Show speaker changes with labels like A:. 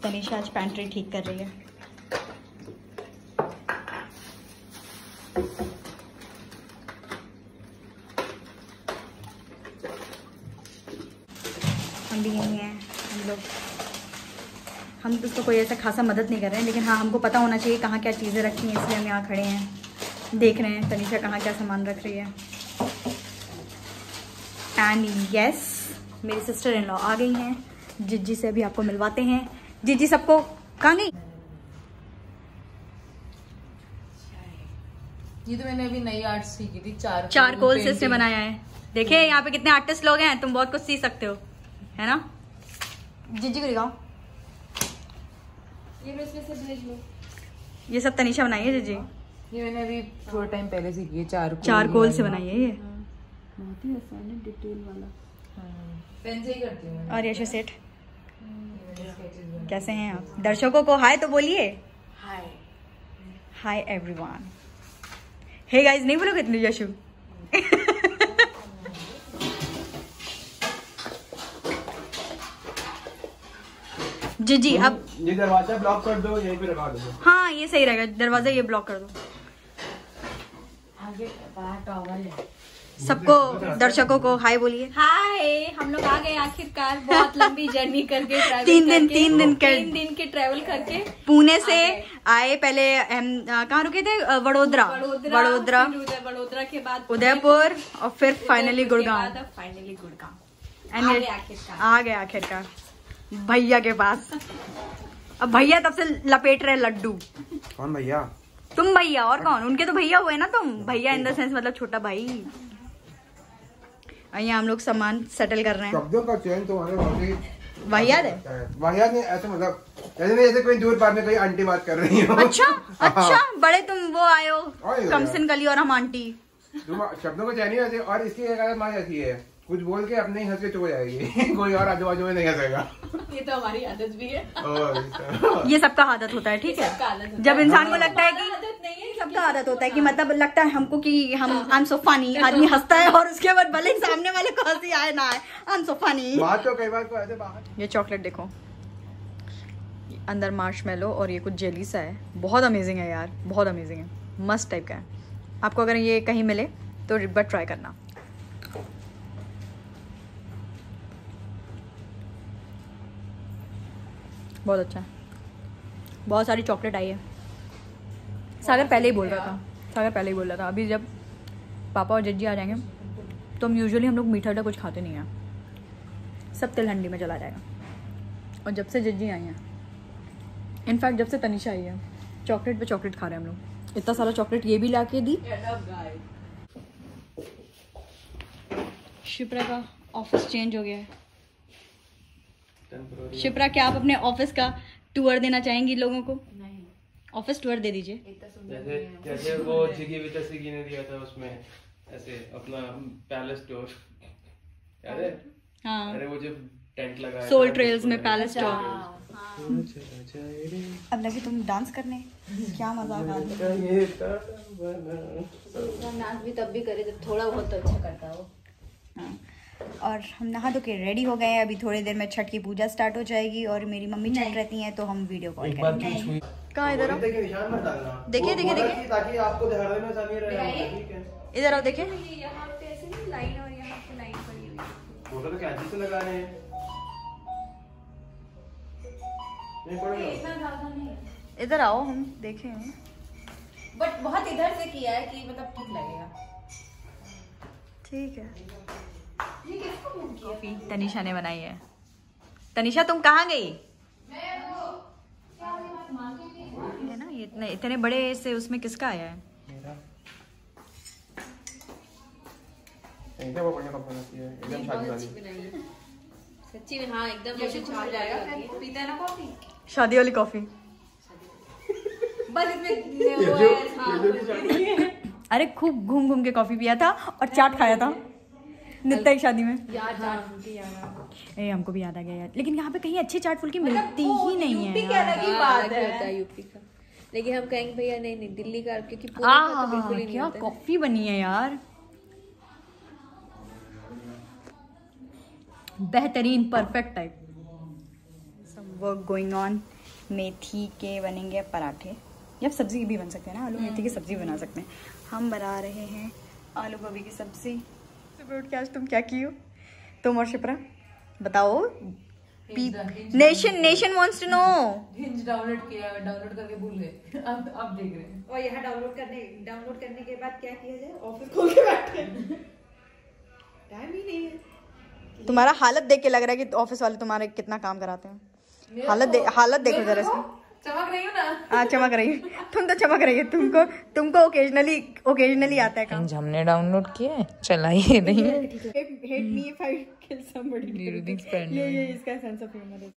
A: तनीषा आज पैंट्री ठीक कर रही है। हम भी यही हैं, हम तो उसको कोई ऐसा खासा मदद नहीं कर रहे हैं, लेकिन हाँ हमको पता होना चाहिए कहाँ क्या चीज़ें रखी हैं, इसलिए हम यहाँ खड़े हैं, देख रहे हैं तनीषा कहाँ क्या सामान रख रही है। एंड यस, मेरी सिस्टर इन लॉ आ गई हैं, जिज्जी से भी आपको मिलवाते हैं। जिज्जी सबको कहाँ गई?
B: ये तो मैंने अभी नई आर्ट सीखी थी,
A: चारकोल से इसने बनाया है। देखिए यहाँ पे कितने आर्टिस्ट लोग हैं, तुम बहुत कुछ सीख सकते हो, है ना? जिज्जी को दिखाओ, ये सब तनीषा बनाई है जिज्जी।
B: ये मैंने अभी थोड़ा टाइम पहले सीखी है,
A: चारकोल से बनाई है ये।
C: बहुत ही आसान है, डिटेल वाला।
B: पेन से ही करती हूँ।
A: और यशु सेठ कैसे हैं आप? दर्शकों को हाय तो बोलिए।
B: हाय
A: हाय एवरीवन। हे गाइस नहीं बोलोगे इतनी यशु? जी अब
D: ये दरवाजा ब्लॉक कर दो, यहीं पे लगा दो।
A: हाँ ये सही रहेगा, दरवाजा ये ब्लॉक कर दो।
B: आगे बाहर टॉवल है।
A: सबको दर्शकों को हाय बोलिए।
C: हाय, हम लोग आ गए आखिरकार, बहुत लंबी जर्नी करके,
A: तीन दिन
C: के ट्रैवल करके
A: पुणे से आए। पहले हम कहाँ रुके थे? वडोदरा के बाद उदयपुर और फिर फाइनली गुड़गांव। आ गए आखिरकार भैया के पास। अब भैया तब से लपेट रहे लड्डू।
D: कौन भैया?
A: तुम भैया, और कौन? उनके तो भैया हुए ना तुम। भैया इन द सेंस मतलब छोटा भाई। यहाँ हम लोग सामान सेटल कर रहे हैं।
D: शब्दों का चयन तुम्हारे
A: वाहियात है।
D: वाहियात नहीं, ऐसे मतलब जैसे कोई दूर पार में कोई आंटी बात कर रही हो।
A: अच्छा बड़े तुम वो आए हो कमसिन गली और हम आंटी।
D: तुम शब्दों को चयन नहीं आते। और इसकी एक आदत माँ ऐसी है, कुछ बोल के अपने ही हंस के चुप हो जाएगी। कोई और आजू बाजू में नहीं हंसेगा।
C: ये तो हमारी आदत भी है।
A: ये सबका आदत होता है, ठीक है। जब इंसान को लगता है कि सबका आदत होता है कि मतलब लगता है हमको कि हम आई एम सो फनी, आदमी हंसता है और उसके बाद भले ही सामने वाले को हंसी आए ना आए, आई एम सो फनी।
D: बात तो कई बार को ऐसे बाहर।
A: ये चॉकलेट देखो, अंदर मार्शमेलो और ये कुछ जेली सा है। बहुत अमेजिंग है यार, बहुत अमेजिंग है, मस्त टाइप का है। आपको अगर ये कहीं मिले तो एक बार ट्राई करना। बहुत अच्छा है। बहुत सारी चॉकलेट आई है। सागर पहले ही बोल रहा था अभी जब पापा और जज्जी आ जाएंगे तो हम यूजुअली हम लोग मीठा कुछ खाते नहीं हैं, सब तिलहंडी में चला जाएगा। और जब से जज्जी आई हैं, इनफैक्ट जब से तनीषा आई है, चॉकलेट पे चॉकलेट खा रहे हैं हम लोग। इतना सारा चॉकलेट ये भी ला के दी। शिप्रा का ऑफिस चेंज हो गया है। शिप्रा क्या आप अपने ऑफिस का टूर देना चाहेंगी लोगों को? नहीं, ऑफिस टूर दे दीजिए।
D: जैसे वो जिगी वितसी ने दिया था उसमें, ऐसे अपना पैलेस टूर याद है? हाँ, अरे वो जो टेंट लगाया
A: सोल ट्रेल्स में पैलेस टूर। अब लगे तुम डांस करने, क्या मजाक आ रहा है।
C: डांस भी तब भी करे जब थोड़ा बहुत अच्छा करता हो।
A: और हम नहा धो के रेडी हो गए हैं। अभी थोड़ी देर में छठ की पूजा स्टार्ट हो जाएगी और मेरी मम्मी छठ रहती हैं तो हम वीडियो कॉल करेंगे। कहाँ इधर आओ, देखिए
D: ताकि आपको ध्यान में आसानी रहे।
A: इधर आओ देखिए।
C: यहाँ पे ऐसे नहीं लाइन और यहाँ पे लाइन पड़ी हुई है।
D: फोटो तो कैंची से लगा रहे हैं। नहीं पड़ेगा,
C: इतना ज्यादा नहीं है।
A: इधर आओ हम देखें।
C: बट बहुत इधर से किया है कि मतलब ठीक लगेगा।
A: ठीक है।
C: ये किसको मूव किया?
A: कॉफी तनीषा ने बनाई है। तनीषा तुम कहाँ गई? है ना, ये इतने बड़े से उसमें किसका आया है?
D: वो बढ़िया कंपनी है, एकदम शादी वाली।
C: सच्ची में हाँ, एकदम जैसे छा जाएगा। पीता है ना कॉफी,
A: शादी वाली कॉफी।
C: बस इसमें वो है।
A: अरे खूब घूम घूम के कॉफी पिया था और चाट खाया था नित्ता की शादी में। हमको भी याद आ गया यार, लेकिन यहाँ पे कहीं अच्छी चाट फुल्की मिलती ही नहीं है।
C: यूपी क्या अलग ही बात है यूपी का, लेकिन हम कहेंगे भैया नहीं दिल्ली का, क्योंकि पुणे का तो बिल्कुल ही नहीं
A: क्या कॉफी बनी है यार, बेहतरीन, perfect type. Some work going on मेथी के बनेंगे पराठे, या सब्जी भी बन सकते हैं ना, आलू मेथी की सब्जी बना सकते हैं। हम बना रहे हैं आलू गोभी की सब्जी। सुबह उठ के आज तुम क्या की हो, तुम और शिप्रा बताओ। Nation wants to know.
B: Hinge download किया, डाउनलोड करके भूल गए। अब देख रहे हैं।
C: और यहाँ डाउनलोड करने के बाद क्या किया जाए, ऑफिस खोल के बैठे। टाइम ही नहीं है।
A: तुम्हारा हालत देख के लग रहा है कि ऑफिस वाले तुम्हारे कितना काम कराते हैं। हालत देखो जरा इसकी।
B: चमक रही हूँ ना।
A: हाँ चमक रही है, तुम तो चमक रही है। तुमको ओकेजनली आता है काम।
B: हमने डाउनलोड किया है, चलाइए नहीं।
A: Hate me if I kill somebody.
B: Neeruding's friend.
A: ये इसका सेंस ऑफ ह्यूमर है।